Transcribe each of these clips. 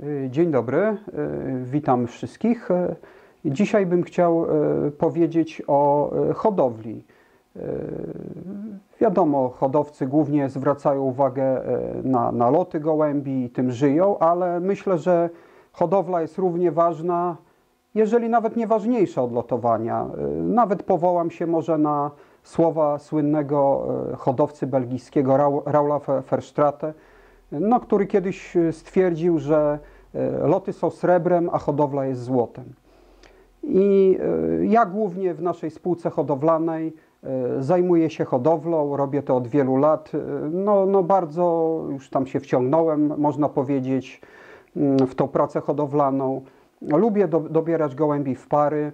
Dzień dobry, witam wszystkich. Dzisiaj bym chciał powiedzieć o hodowli. Wiadomo, hodowcy głównie zwracają uwagę na loty gołębi i tym żyją, ale myślę, że hodowla jest równie ważna, jeżeli nawet nie ważniejsza od lotowania. Nawet powołam się może na słowa słynnego hodowcy belgijskiego Raula Verstraete, który kiedyś stwierdził, że loty są srebrem, a hodowla jest złotem. I ja głównie w naszej spółce hodowlanej zajmuję się hodowlą, robię to od wielu lat. Bardzo już tam się wciągnąłem, można powiedzieć, w tą pracę hodowlaną. Lubię dobierać gołębi w pary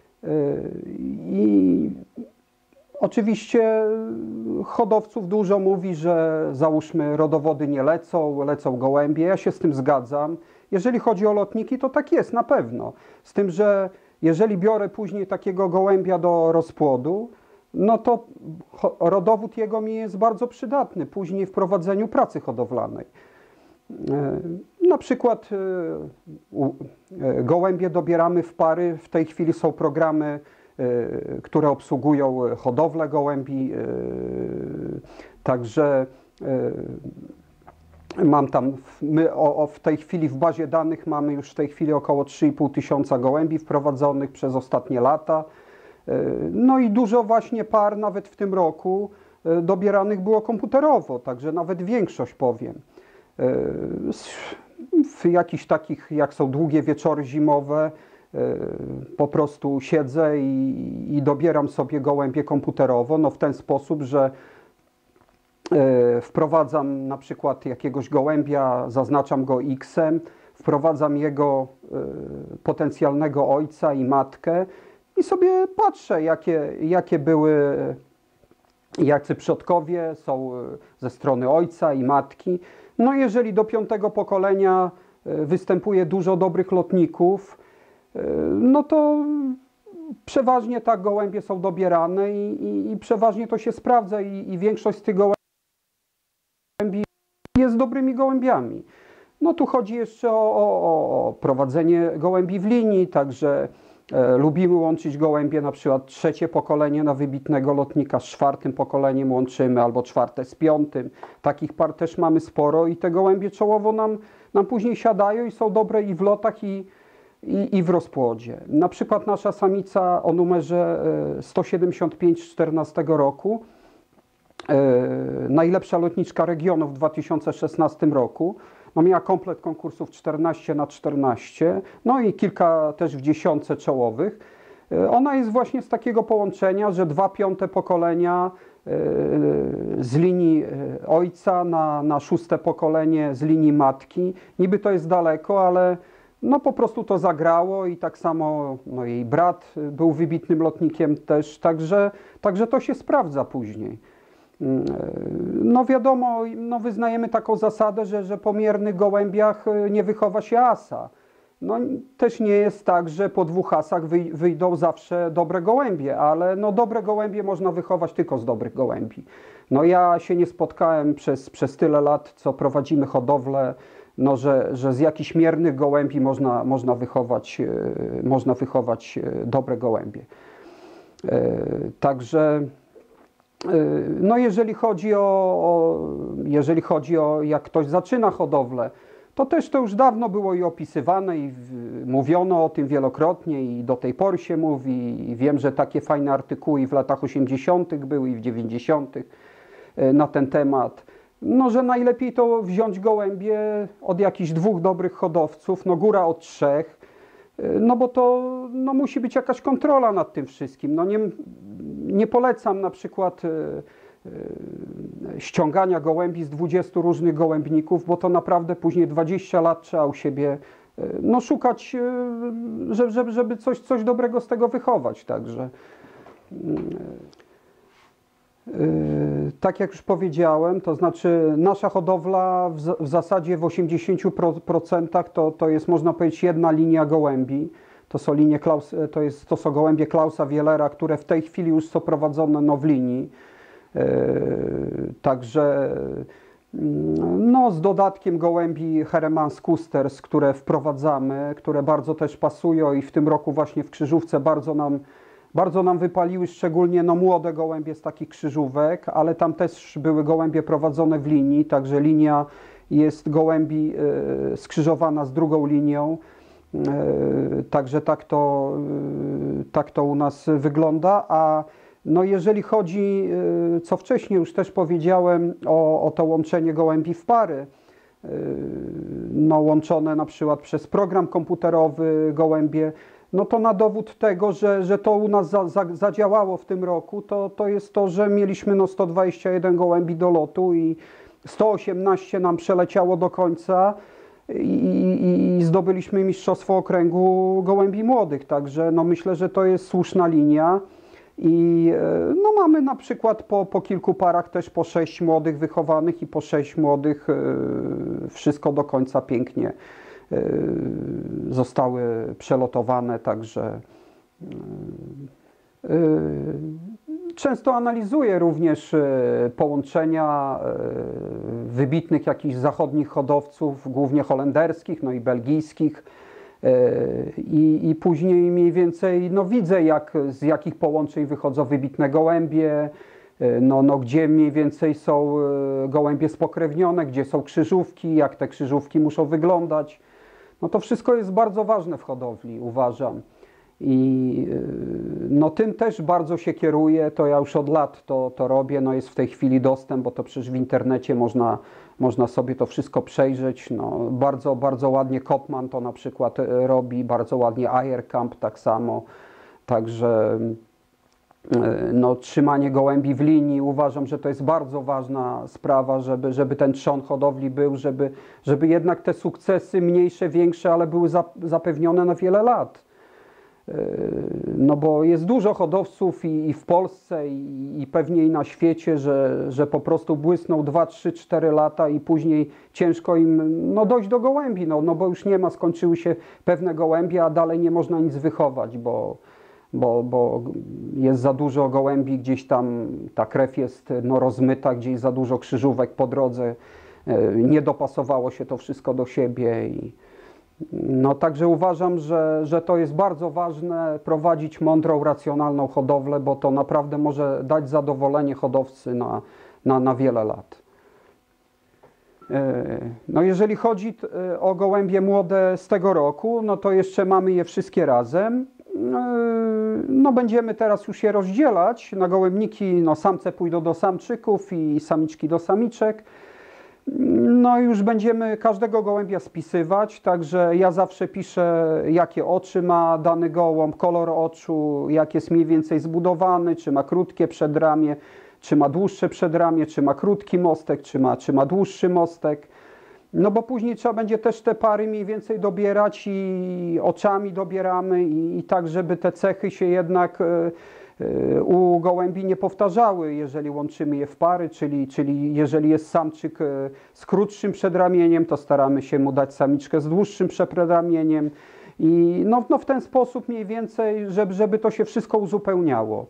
i oczywiście hodowców dużo mówi, że załóżmy rodowody nie lecą, lecą gołębie. Ja się z tym zgadzam. Jeżeli chodzi o lotniki, to tak jest na pewno. Z tym, że jeżeli biorę później takiego gołębia do rozpłodu, no to rodowód jego mi jest bardzo przydatny później w prowadzeniu pracy hodowlanej. Na przykład gołębie dobieramy w pary. W tej chwili są programy, które obsługują hodowlę gołębi. Także mam tam, w tej chwili w bazie danych mamy już w tej chwili około 3,5 tysiąca gołębi wprowadzonych przez ostatnie lata. No i dużo właśnie par nawet w tym roku dobieranych było komputerowo, także nawet większość powiem. W jakichś takich, jak są długie wieczory zimowe, po prostu siedzę i dobieram sobie gołębie komputerowo, w ten sposób, że wprowadzam na przykład jakiegoś gołębia, zaznaczam go X-em, wprowadzam jego potencjalnego ojca i matkę i sobie patrzę, jacy przodkowie są ze strony ojca i matki. No jeżeli do 5. pokolenia występuje dużo dobrych lotników, no to przeważnie tak gołębie są dobierane i przeważnie to się sprawdza i większość z tych gołębi jest dobrymi gołębiami. No tu chodzi jeszcze o prowadzenie gołębi w linii, także lubimy łączyć gołębie, na przykład 3. pokolenie na wybitnego lotnika z 4. pokoleniem łączymy, albo 4. z 5. Takich par też mamy sporo i te gołębie czołowo nam później siadają i są dobre i w lotach i w rozpłodzie. Na przykład nasza samica o numerze 175 z 14 roku, najlepsza lotniczka regionu w 2016 roku, miała komplet konkursów 14×14, no i kilka też w 10 czołowych. Ona jest właśnie z takiego połączenia, że 2 5. pokolenia z linii ojca na 6. pokolenie z linii matki. Niby to jest daleko, ale po prostu to zagrało i tak samo jej brat był wybitnym lotnikiem też, także to się sprawdza później. Wiadomo, wyznajemy taką zasadę, że po miernych gołębiach nie wychowa się asa. Też nie jest tak, że po 2 asach wyjdą zawsze dobre gołębie, ale dobre gołębie można wychować tylko z dobrych gołębi. Ja się nie spotkałem przez tyle lat, co prowadzimy hodowlę, że z jakichś miernych gołębi można wychować dobre gołębie. Także jeżeli chodzi o jak ktoś zaczyna hodowlę, to też to już dawno było i opisywane i mówiono o tym wielokrotnie i do tej pory się mówi i wiem, że takie fajne artykuły w latach 80. były i w 90. na ten temat. Że najlepiej to wziąć gołębie od jakichś 2 dobrych hodowców, góra od 3, bo to musi być jakaś kontrola nad tym wszystkim. Nie polecam na przykład ściągania gołębi z 20 różnych gołębników, bo to naprawdę później 20 lat trzeba u siebie szukać, żeby coś dobrego z tego wychować. Także tak jak już powiedziałem, to znaczy nasza hodowla w zasadzie w 80% to jest, można powiedzieć, jedna linia gołębi. To są gołębie Klausa Wielera, które w tej chwili już są prowadzone w linii. Także No, z dodatkiem gołębi Heremans Kusters, które wprowadzamy, które bardzo też pasują i w tym roku właśnie w krzyżówce bardzo nam wypaliły, szczególnie no, młode gołębie z takich krzyżówek, ale tam też były gołębie prowadzone w linii, także linia jest gołębi skrzyżowana z drugą linią. Także tak to u nas wygląda. A no jeżeli chodzi, co wcześniej już też powiedziałem, o to łączenie gołębi w pary, no łączone na przykład przez program komputerowy gołębie, no to na dowód tego, że to u nas zadziałało w tym roku, to jest to, że mieliśmy no 121 gołębi do lotu i 118 nam przeleciało do końca i zdobyliśmy mistrzostwo okręgu gołębi młodych. Także no myślę, że to jest słuszna linia. I no mamy na przykład po kilku parach też po 6 młodych wychowanych i po 6 młodych, wszystko do końca pięknie zostały przelotowane, także często analizuję również połączenia wybitnych jakichś zachodnich hodowców, głównie holenderskich, no i belgijskich. I później mniej więcej no, widzę, z jakich połączeń wychodzą wybitne gołębie, no, gdzie mniej więcej są gołębie spokrewnione, gdzie są krzyżówki, jak te krzyżówki muszą wyglądać. No to wszystko jest bardzo ważne w hodowli, uważam. I no, tym też bardzo się kieruję, to ja już od lat to robię, no, jest w tej chwili dostęp, bo to przecież w internecie można sobie to wszystko przejrzeć. No, bardzo ładnie Kopman to na przykład robi, bardzo ładnie Eierkamp tak samo. Także no, trzymanie gołębi w linii, uważam, że to jest bardzo ważna sprawa, żeby ten trzon hodowli był, żeby jednak te sukcesy mniejsze, większe, ale były zapewnione na wiele lat. No bo jest dużo hodowców i w Polsce i pewnie i na świecie, że po prostu błysną 2, 3, 4 lata i później ciężko im no, dojść do gołębi, no bo już nie ma, skończyły się pewne gołębie, a dalej nie można nic wychować, bo jest za dużo gołębi, gdzieś tam ta krew jest no, rozmyta, gdzieś za dużo krzyżówek po drodze, nie dopasowało się to wszystko do siebie. No także uważam, że to jest bardzo ważne, prowadzić mądrą, racjonalną hodowlę, bo to naprawdę może dać zadowolenie hodowcy na wiele lat. No jeżeli chodzi o gołębie młode z tego roku, no to jeszcze mamy je wszystkie razem. No będziemy teraz już je rozdzielać na gołębniki, no samce pójdą do samczyków i samiczki do samiczek. No już będziemy każdego gołębia spisywać, także ja zawsze piszę, jakie oczy ma dany gołąb, kolor oczu, jak jest mniej więcej zbudowany, czy ma krótkie przedramię, czy ma dłuższe przedramię, czy ma krótki mostek, czy ma dłuższy mostek. No bo później trzeba będzie też te pary mniej więcej dobierać i oczami dobieramy i tak, żeby te cechy się jednak u gołębi nie powtarzały, jeżeli łączymy je w pary, czyli jeżeli jest samczyk z krótszym przedramieniem, to staramy się mu dać samiczkę z dłuższym przedramieniem i no w ten sposób mniej więcej, żeby to się wszystko uzupełniało.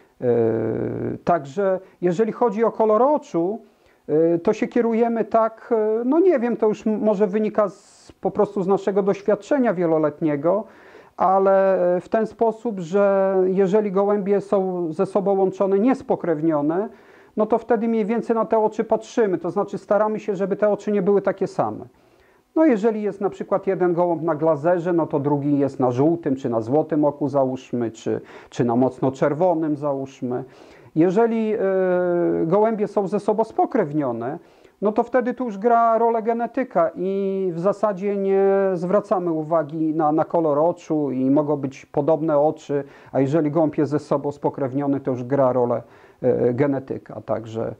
Także jeżeli chodzi o kolor oczu, to się kierujemy tak, no nie wiem, to już może wynika po prostu z naszego doświadczenia wieloletniego, ale w ten sposób, że jeżeli gołębie są ze sobą łączone niespokrewnione, no to wtedy mniej więcej na te oczy patrzymy, to znaczy staramy się, żeby te oczy nie były takie same. No jeżeli jest na przykład jeden gołąb na glazerze, no to drugi jest na żółtym, czy na złotym oku załóżmy, czy na mocno czerwonym załóżmy. Jeżeli gołębie są ze sobą spokrewnione, no to wtedy tu już gra rolę genetyka i w zasadzie nie zwracamy uwagi na kolor oczu i mogą być podobne oczy, a jeżeli gołąb jest ze sobą spokrewniony, to już gra rolę genetyka. Także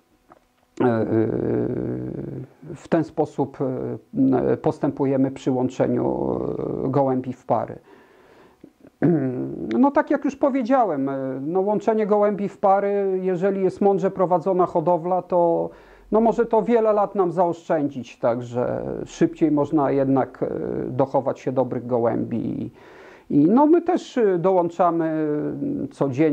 w ten sposób postępujemy przy łączeniu gołębi w pary. No tak jak już powiedziałem, no łączenie gołębi w pary, jeżeli jest mądrze prowadzona hodowla, to no może to wiele lat nam zaoszczędzić, także szybciej można jednak dochować się dobrych gołębi. I no my też dołączamy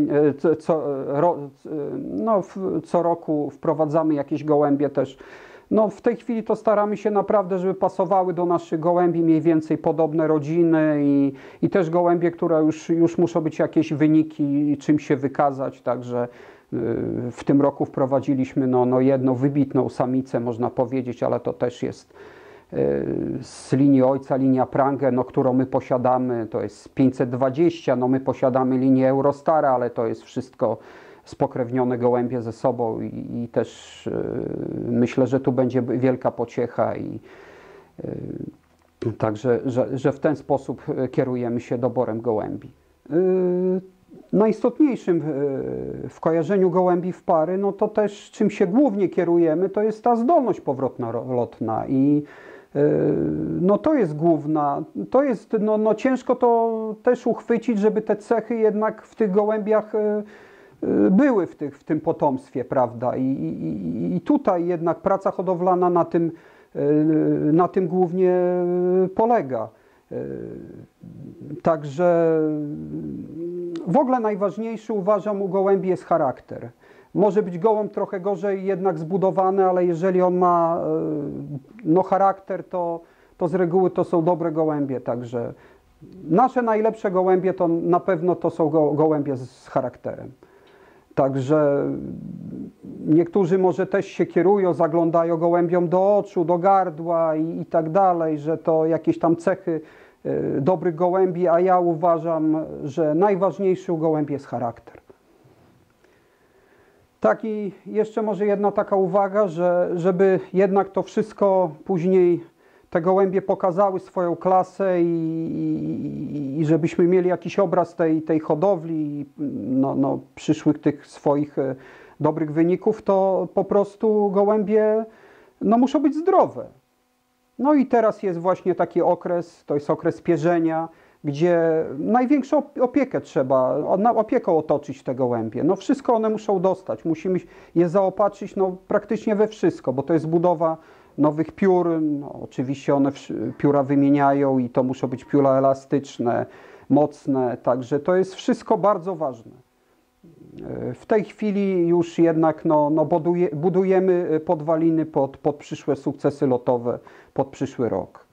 co roku wprowadzamy jakieś gołębie też No, w tej chwili to staramy się naprawdę, żeby pasowały do naszych gołębi mniej więcej podobne rodziny i też gołębie, które już muszą być jakieś wyniki, czym się wykazać, także w tym roku wprowadziliśmy jedną wybitną samicę, można powiedzieć, ale to też jest z linii ojca, linia Prange, którą my posiadamy, to jest 520, my posiadamy linię Eurostara, ale to jest wszystko spokrewnione gołębie ze sobą i też myślę, że tu będzie wielka pociecha i także, że w ten sposób kierujemy się doborem gołębi. Najistotniejszym w kojarzeniu gołębi w pary, to też czym się głównie kierujemy, to jest ta zdolność powrotno-lotna i to jest główna, to jest, ciężko to też uchwycić, żeby te cechy jednak w tych gołębiach były w tym potomstwie, prawda? I tutaj jednak praca hodowlana na tym głównie polega. Także w ogóle najważniejszy, uważam, u gołębi jest charakter. Może być gołąb trochę gorzej jednak zbudowany, ale jeżeli on ma charakter, to z reguły to są dobre gołębie. Także nasze najlepsze gołębie to na pewno to są gołębie z charakterem. Także niektórzy może też się kierują, zaglądają gołębiom do oczu, do gardła i tak dalej, że to jakieś tam cechy dobrych gołębi, a ja uważam, że najważniejszy u gołębi jest charakter. Tak, i jeszcze może jedna taka uwaga, żeby jednak to wszystko później te gołębie pokazały swoją klasę i żebyśmy mieli jakiś obraz tej hodowli, przyszłych tych swoich dobrych wyników, to po prostu gołębie muszą być zdrowe. No i teraz jest właśnie taki okres, to jest okres pierzenia, gdzie największą opiekę trzeba, opieką otoczyć te gołębie. Wszystko one muszą dostać, musimy je zaopatrzyć praktycznie we wszystko, bo to jest budowa nowych piór, oczywiście one pióra wymieniają i to muszą być pióra elastyczne, mocne, także to jest wszystko bardzo ważne. W tej chwili już jednak budujemy podwaliny pod przyszłe sukcesy lotowe, pod przyszły rok.